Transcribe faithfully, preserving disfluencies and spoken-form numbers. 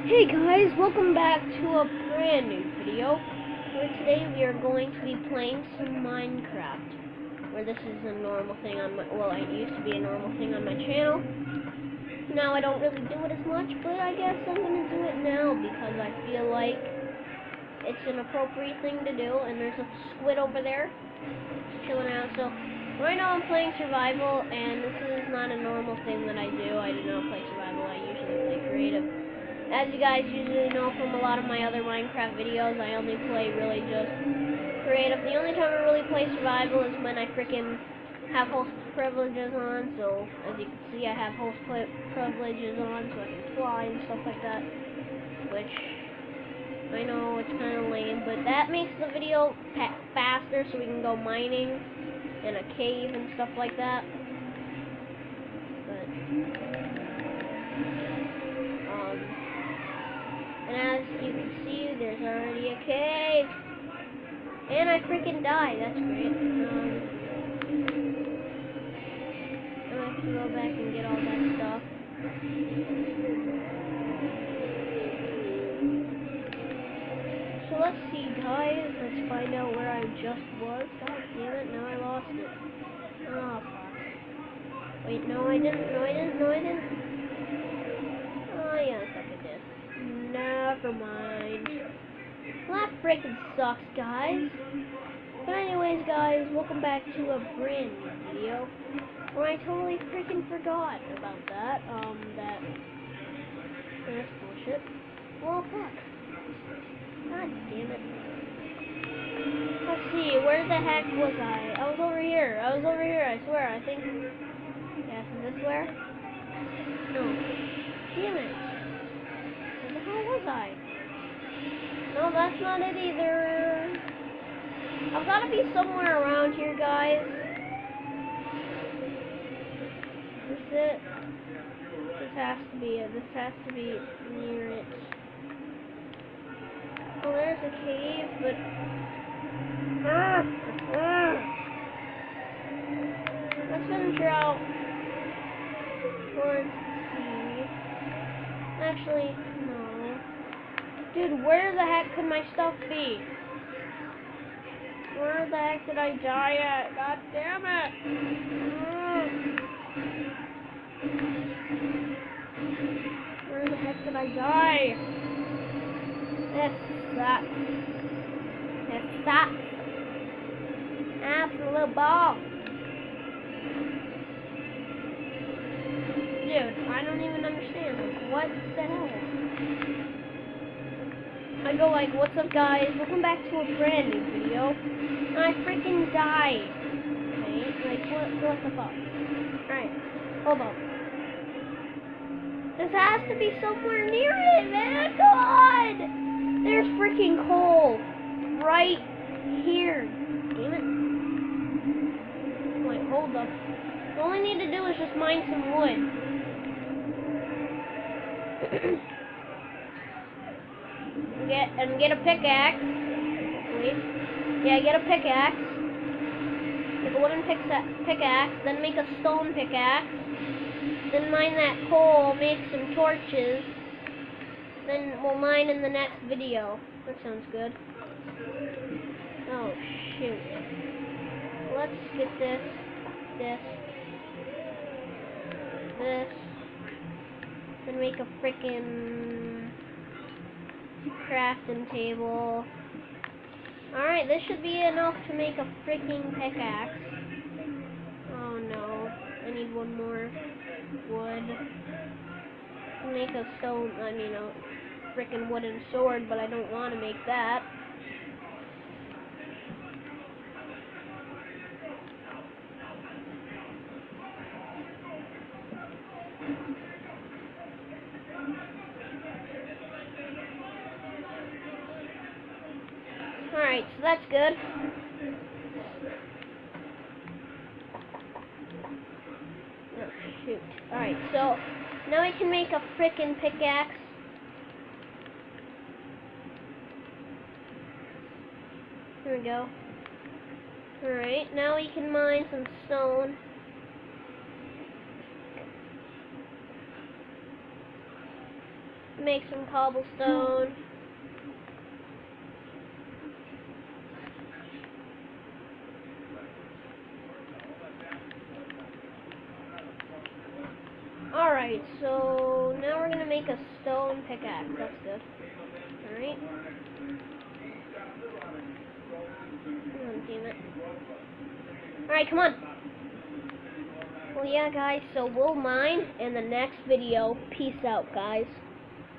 Hey guys, welcome back to a brand new video, where today we are going to be playing some Minecraft, where this is a normal thing on my, well, it used to be a normal thing on my channel. Now I don't really do it as much, but I guess I'm going to do it now, because I feel like it's an appropriate thing to do, and there's a squid over there, chilling out. So, right now I'm playing survival, and this is not a normal thing that I do. I do not play survival, I usually play creative. As you guys usually know from a lot of my other Minecraft videos, I only play really just creative. The only time I really play survival is when I frickin' have host privileges on. So, as you can see, I have host privileges on so I can fly and stuff like that. Which, I know it's kind of lame, but that makes the video pa faster so we can go mining in a cave and stuff like that. But... And as you can see, there's already a cave. And I freaking died. That's great. Um, I'm gonna have to go back and get all that stuff. So let's see, guys. Let's find out where I just was. God damn it, now I lost it. Oh, fuck. Wait, no I didn't. No I didn't. No I didn't. Oh, yeah, I fucking did. Never mind. Well, that freaking sucks, guys. But anyways, guys, welcome back to a brand new video where I totally freaking forgot about that. Um, that... That's bullshit. Well, fuck. God damn it. Let's see, where the heck was I? I was over here. I was over here, I swear. I think... Yes, is this where? No. Damn it. Where was I? No, that's not it either. I've got to be somewhere around here, guys. Is this it? This has to be it. This has to be near it. Oh, there's a cave, but... Ah, ah. Let's venture out towards the sea. Actually, no. Dude, where the heck could my stuff be? Where the heck did I die at? God damn it! Where the heck did I die? This sucks. This sucks. Absolute ball. Dude, I don't even understand. Like, what the hell? I go like, what's up guys, welcome back to a brand new video, and I freaking died. Okay, like, what, what the fuck? Alright, hold on. This has to be somewhere near it, man, God! There's freaking coal right here. Damn it. Wait, hold up. All I need to do is just mine some wood. Get and get a pickaxe. Wait. Yeah, get a pickaxe. Make a wooden pickaxe, then make a stone pickaxe. Then mine that coal, make some torches. Then we'll mine in the next video. That sounds good. Oh shoot. Let's get this, this, this. Then make a frickin' crafting table. Alright, this should be enough to make a freaking pickaxe. Oh no, I need one more wood. Make a stone, I mean a freaking wooden sword, but I don't want to make that. Alright, so that's good. Oh, shoot. Alright, so now I can make a frickin' pickaxe. Here we go. Alright, now we can mine some stone. make some cobblestone. Alright, so now we're gonna make a stone pickaxe. That's good. Alright. Oh, damn it. Alright, come on. Well, yeah, guys, so we'll mine in the next video. Peace out, guys.